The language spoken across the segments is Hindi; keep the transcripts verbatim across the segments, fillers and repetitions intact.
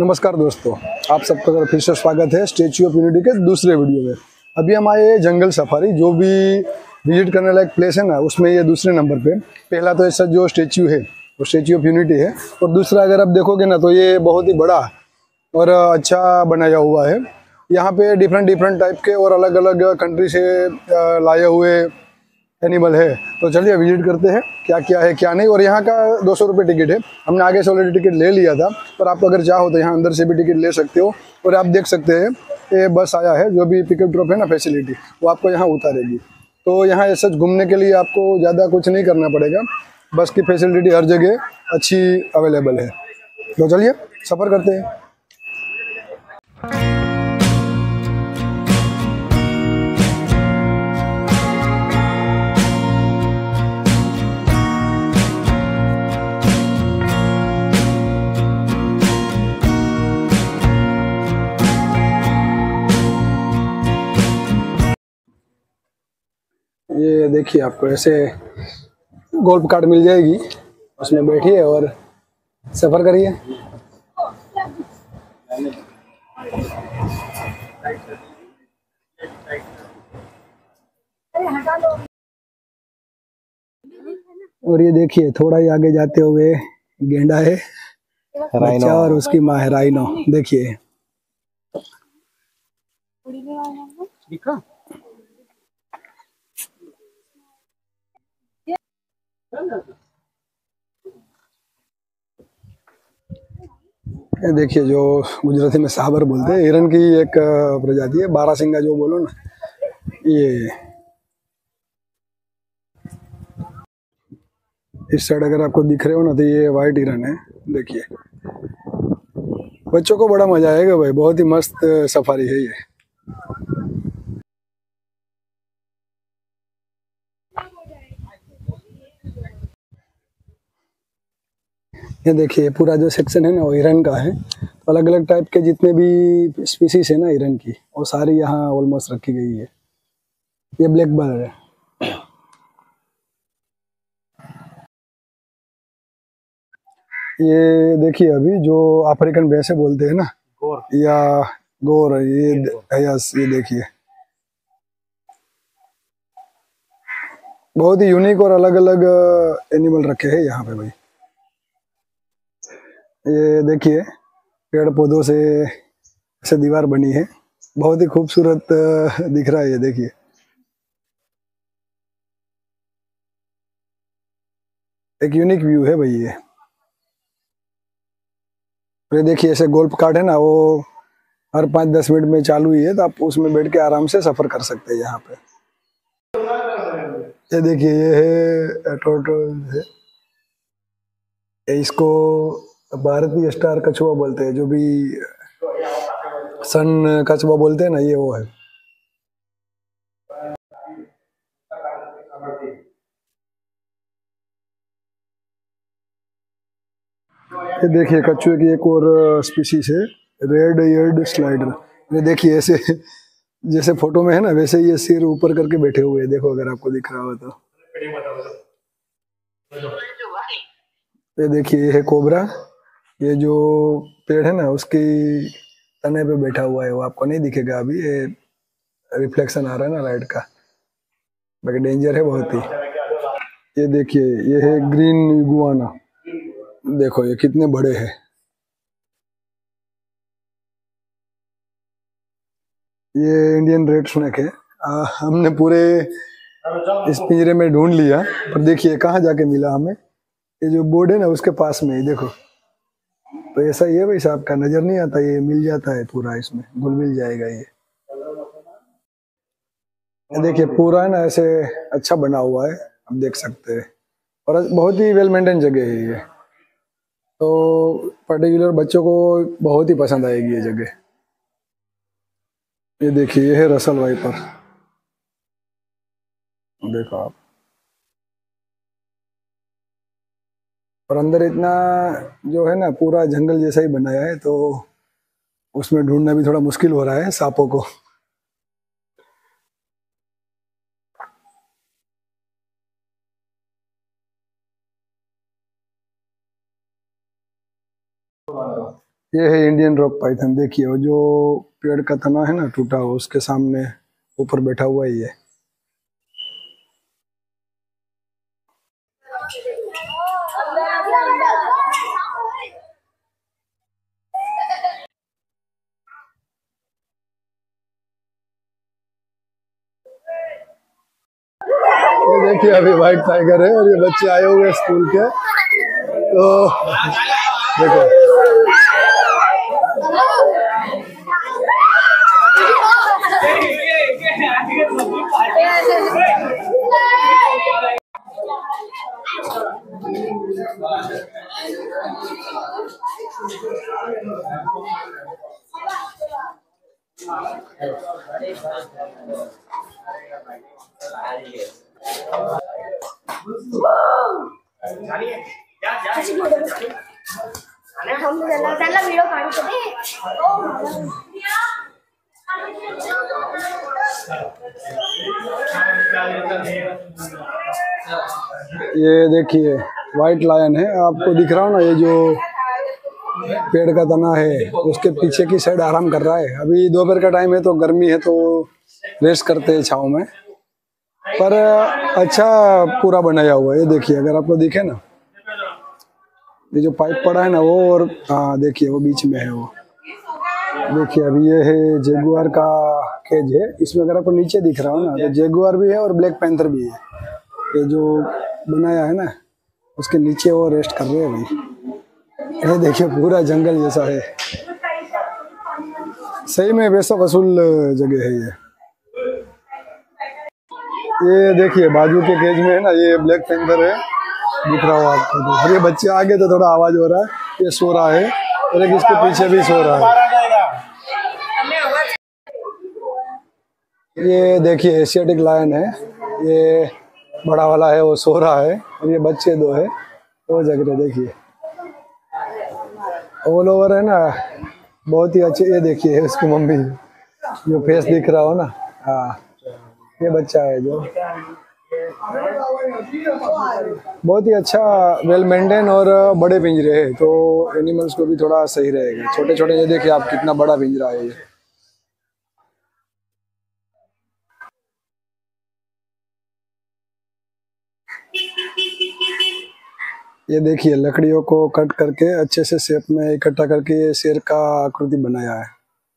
नमस्कार दोस्तों, आप सबका फिर से स्वागत है स्टैच्यू ऑफ यूनिटी के दूसरे वीडियो में। अभी हम आए जंगल सफारी, जो भी विजिट करने लायक प्लेस है ना, उसमें ये दूसरे नंबर पे। पहला तो ऐसा जो स्टैच्यू है वो स्टैच्यू ऑफ यूनिटी है, और दूसरा अगर आप देखोगे ना तो ये बहुत ही बड़ा और अच्छा बनाया हुआ है। यहाँ पे डिफरेंट डिफरेंट टाइप के और अलग अलग कंट्री से लाए हुए एनिमल है। तो चलिए विजिट करते हैं क्या क्या है क्या नहीं। और यहाँ का दो सौ रुपये टिकट है। हमने आगे से ऑलरेडी टिकट ले लिया था, पर आप अगर चाहो तो यहाँ अंदर से भी टिकट ले सकते हो। और आप देख सकते हैं ये बस आया है, जो भी पिकअप ड्रॉप है ना फैसिलिटी, वो आपको यहाँ उतारेगी। तो यहाँ ऐसा घूमने के लिए आपको ज़्यादा कुछ नहीं करना पड़ेगा, बस की फैसिलिटी हर जगह अच्छी अवेलेबल है। तो चलिए सफ़र करते हैं। ये देखिए, आपको ऐसे गोल्फ कार्ट मिल जाएगी, उसमें बैठिए और सफ़र करिए। और ये देखिए, थोड़ा ही आगे जाते हुए गेंडा है बच्चा और उसकी माँ है राइनो। देखिए ये देखिए, जो गुजराती में साबर बोलते हैं, हिरन की एक प्रजाति है, बारासिंगा जो बोलो ना। ये इस साइड अगर आपको दिख रहे हो ना, तो ये वाइट हिरन है। देखिए, बच्चों को बड़ा मजा आएगा भाई, बहुत ही मस्त सफारी है ये। ये देखिए, पूरा जो सेक्शन है ना वो हिरन का है। तो अलग अलग टाइप के जितने भी स्पीसीज है ना हिरन की, वो सारी यहाँ ऑलमोस्ट रखी गई है। ये ब्लैक बर्ड है। ये देखिए, अभी जो अफ्रीकन भैंसे बोलते हैं ना, गोर या गोर, ये यस, ये देखिए बहुत ही यूनिक और अलग अलग एनिमल रखे हैं यहाँ पे भाई। ये देखिए, पेड़ पौधों से ऐसे दीवार बनी है, बहुत ही खूबसूरत दिख रहा है। ये देखिए, एक यूनिक व्यू है भाई ये। ये देखिए, ऐसे गोल्फ कार्ट है ना, वो हर पाँच दस मिनट में चालू ही है, तो आप उसमें बैठ के आराम से सफर कर सकते हैं यहाँ पे। ये देखिए, ये है टोटल है, इसको भारतीय स्टार कछुआ बोलते हैं, जो भी सन कछुआ बोलते हैं ना, ये वो है। ये देखिए, कछुए की एक और स्पीशीज है, रेड ईयर्ड स्लाइडर। ये देखिए, ऐसे जैसे फोटो में है ना, वैसे ये सिर ऊपर करके बैठे हुए हैं। देखो अगर आपको दिख रहा हो तो। ये देखिए, ये है कोबरा। ये जो पेड़ है ना, उसकी तने पे बैठा हुआ है, वो आपको नहीं दिखेगा अभी, ये रिफ्लेक्शन आ रहा है ना लाइट का, बाकी डेंजर है बहुत ही। ये देखिए, ये है ग्रीन इगुआना। देखो ये कितने बड़े हैं। ये इंडियन रेड स्नेक है। आ, हमने पूरे इस पिंजरे में ढूंढ लिया, पर देखिए कहाँ जाके मिला हमें। ये जो बोर्ड है ना, उसके पास में ही देखो। तो ऐसा ही है भाई साहब, का नजर नहीं आता, ये मिल जाता है पूरा, इसमें घुल मिल जाएगा ये। देखिए पूरा है ना ऐसे अच्छा बना हुआ है, आप देख सकते हैं, और बहुत ही वेल मेंटेन जगह है ये। तो पर्टिकुलर बच्चों को बहुत ही पसंद आएगी ये जगह। ये देखिए, ये है रसल वाइपर। देखो आप, और अंदर इतना जो है ना पूरा जंगल जैसा ही बनाया है, तो उसमें ढूंढना भी थोड़ा मुश्किल हो रहा है सांपों को। ये है इंडियन रॉक पाइथन। देखिए वो जो पेड़ का तना है ना टूटा हुआ, उसके सामने ऊपर बैठा हुआ ही है। ये देखिए अभी व्हाइट टाइगर है और ये बच्चे आए हुए हैं स्कूल के। तो देखो ये देखिए व्हाइट लायन है, आपको दिख रहा हो ना, ये जो पेड़ का तना है उसके पीछे की साइड आराम कर रहा है। अभी दोपहर का टाइम है तो गर्मी है तो रेस्ट करते हैं छाँव में, पर अच्छा पूरा बनाया हुआ है। ये देखिए अगर आपको दिखे ना, ये जो पाइप पड़ा है ना वो, और हाँ देखिए वो बीच में है वो। देखिए अभी ये है जगुआर का केज है, इसमें अगर आपको नीचे दिख रहा हो ना तो जगुआर भी है और ब्लैक पैंथर भी है। ये जो बनाया है ना उसके नीचे वो रेस्ट कर रहे हैं भाई। ये देखिए पूरा जंगल जैसा है, सही में वैसा वसूल जगह है ये। ये देखिए बाजू के केज में है ना, ये ब्लैक पैंथर है, दिख रहा हो आपको। तो ये बच्चे आगे तो थोड़ा आवाज हो रहा है, ये सो रहा है और एक इसके पीछे भी सो रहा है। ये देखिए एशियाटिक लायन है, ये बड़ा वाला है वो सो रहा है और ये बच्चे दो है वो जग रहे। देखिए ऑल ओवर है ना, बहुत ही अच्छे। ये देखिए उसकी मम्मी जो फेस दिख रहा हो ना, हाँ ये बच्चा है जो बहुत ही अच्छा वेल मेंटेन और बड़े पिंजरे है, तो एनिमल्स को भी थोड़ा सही रहेगा। छोटे छोटे ये देखिए आप कितना बड़ा पिंजरा है ये। ये देखिए लकड़ियों को कट करके अच्छे से शेप में इकट्ठा करके ये शेर का आकृति बनाया है।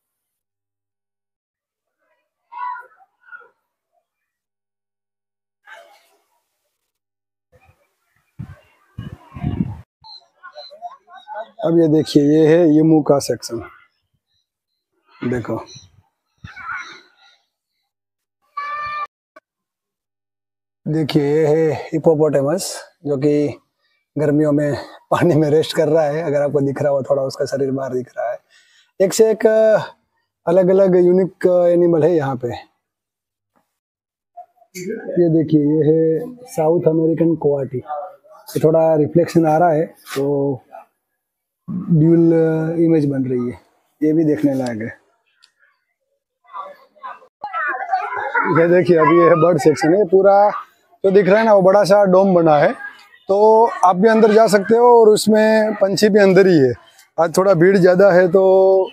अब ये देखिए ये है यमू का सेक्शन। देखो देखिए ये है हिपोपोटेमस, जो कि गर्मियों में पानी में रेस्ट कर रहा है। अगर आपको दिख रहा हो थोड़ा उसका शरीर बाहर दिख रहा है। एक से एक अलग अलग यूनिक एनिमल है यहाँ पे। ये देखिए ये है साउथ अमेरिकन कोआटी, ये थोड़ा रिफ्लेक्शन आ रहा है तो ड्यूल इमेज बन रही है, ये भी देखने लायक है। ये देखिए अभी ये बर्ड सेक्शन है, पूरा जो दिख रहा है ना वो बड़ा सा डोम बना है, तो आप भी अंदर जा सकते हो और उसमें पंछी भी अंदर ही है। आज थोड़ा भीड़ ज़्यादा है तो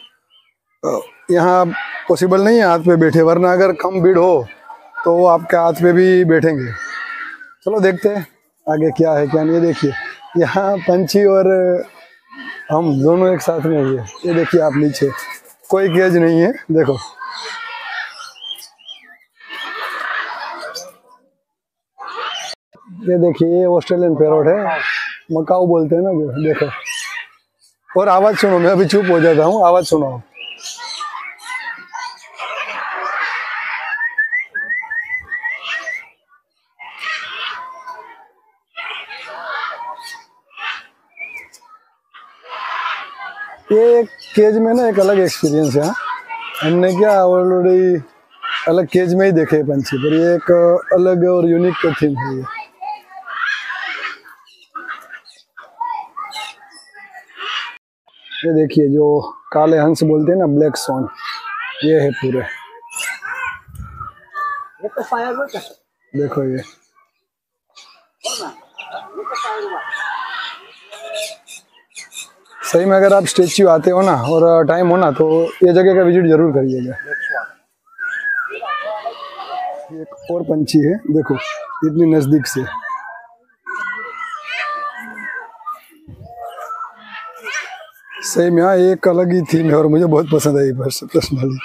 यहाँ पॉसिबल नहीं है हाथ पे बैठे, वरना अगर कम भीड़ हो तो वो आपके हाथ पे भी बैठेंगे। चलो देखते हैं आगे क्या है क्या नहीं। ये देखिए यहाँ पंछी और हम दोनों एक साथ में ही है। ये देखिए आप नीचे कोई केज नहीं है, देखो ये देखिए ये ऑस्ट्रेलियन पैरोट है, मकाऊ बोलते हैं ना जो, देखो। और आवाज सुनो, मैं अभी चुप हो जाता हूँ, आवाज सुनो। ये केज में ना एक अलग एक्सपीरियंस है। हमने क्या ऑलरेडी अलग केज में ही देखे पंछी, पर ये एक अलग और यूनिक थिंग है ये। ये देखिए जो काले हंस बोलते हैं ना, ब्लैक स्वॉन, ये है पूरे। देखो ये सही में अगर आप स्टेच्यू आते हो ना और टाइम हो ना तो ये जगह का विजिट जरूर करिएगा। एक और पंछी है, देखो इतनी नजदीक से। सही में हाँ, एक अलग ही थीम है और मुझे बहुत पसंद आई पर्सनली।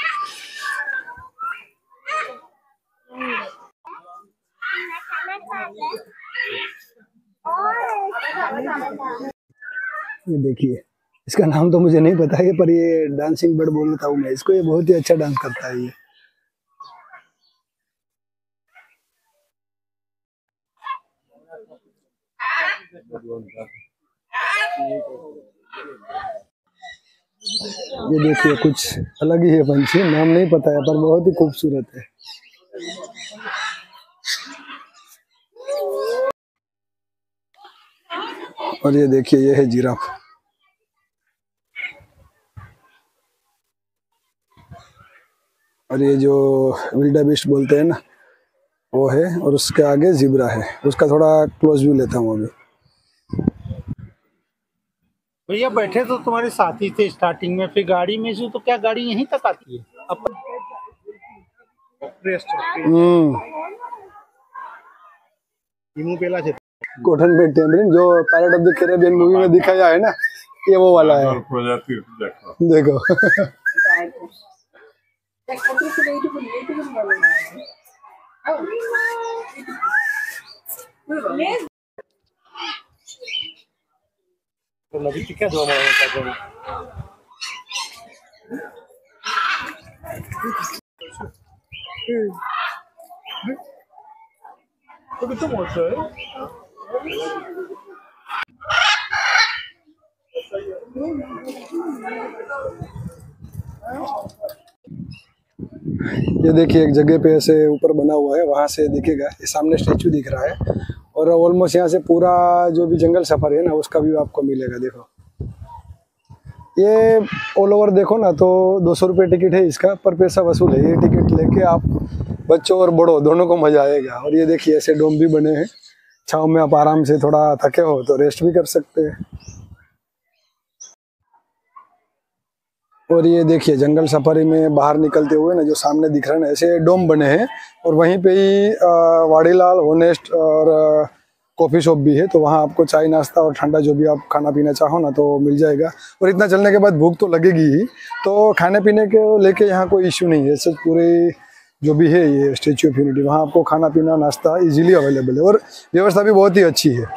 ये देखिए, इसका नाम तो मुझे नहीं पता है पर ये डांसिंग बर्ड बोल रहा हूँ मैं इसको, ये बहुत ही अच्छा डांस करता है ये। ये देखिए कुछ अलग ही है पंछी, नाम नहीं पता है पर बहुत ही खूबसूरत है। और ये देखिए ये है जिराफ। और ये जो विल्डेबेस्ट बोलते हैं ना वो है, और उसके आगे जिब्रा है। उसका थोड़ा क्लोज व्यू लेता हूँ अभी। भैया बैठे तो तुम्हारे साथी थे स्टार्टिंग में, फिर गाड़ी में से तो क्या गाड़ी यहीं तक आती है? अपन पेला कॉटन पे टेम्परिन जो pirate of the Caribbean movie में दिखाया है ना, ये वो वाला है। देखो क्या दो ये देखिए एक जगह पे ऐसे ऊपर बना हुआ है, वहां से दिखेगा, ये सामने स्टेचू दिख रहा है और ऑलमोस्ट यहाँ से पूरा जो भी जंगल सफारी है ना उसका व्यू आपको मिलेगा। देखो ये ऑल ओवर देखो ना तो दो सौ रुपये टिकट है इसका, पर पैसा वसूल है। ये टिकट लेके आप बच्चों और बड़ों दोनों को मजा आएगा। और ये देखिए ऐसे डोम भी बने हैं, छाँव में आप आराम से थोड़ा थके हो तो रेस्ट भी कर सकते हैं। और ये देखिए जंगल सफारी में बाहर निकलते हुए ना जो सामने दिख रहा है ना, ऐसे डोम बने हैं और वहीं पे ही वाड़ीलाल होनेस्ट और कॉफ़ी शॉप भी है, तो वहाँ आपको चाय नाश्ता और ठंडा जो भी आप खाना पीना चाहो ना तो मिल जाएगा। और इतना चलने के बाद भूख तो लगेगी ही, तो खाने पीने के लेके यहाँ कोई इश्यू नहीं है। सच पूरे जो भी है ये स्टैच्यू ऑफ यूनिटी, वहाँ आपको खाना पीना नाश्ता इजीली अवेलेबल है और व्यवस्था भी बहुत ही अच्छी है।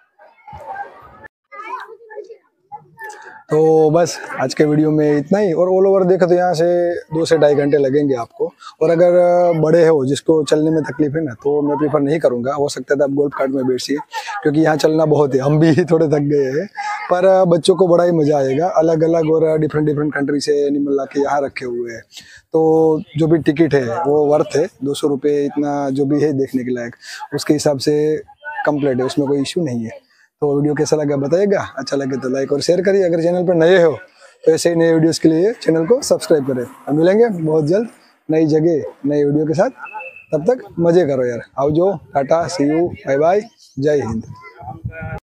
तो बस आज के वीडियो में इतना ही। और ऑल ओवर देखो तो यहाँ से दो से ढाई घंटे लगेंगे आपको। और अगर बड़े हो जिसको चलने में तकलीफ है ना तो मैं प्रीफर नहीं करूँगा। हो सकता है आप गोल्फ कार्ट में बैठिए क्योंकि यहाँ चलना बहुत है, हम भी थोड़े थक गए हैं, पर बच्चों को बड़ा ही मज़ा आएगा। अलग अलग और डिफरेंट डिफरेंट कंट्री से एनिमल ला के यहाँ रखे हुए हैं, तो जो भी टिकट है वो वर्थ है। दो सौ रुपये इतना जो भी है देखने के लायक, उसके हिसाब से कम्प्लीट है, उसमें कोई इशू नहीं है। तो वीडियो कैसा लगा बताइएगा, अच्छा लगे तो लाइक और शेयर करिए। अगर चैनल पर नए हो तो ऐसे ही नए वीडियोस के लिए चैनल को सब्सक्राइब करें। हम मिलेंगे बहुत जल्द नई जगह नई वीडियो के साथ, तब तक मज़े करो यार। आओ जो tata, see you, bye bye, जय हिंद।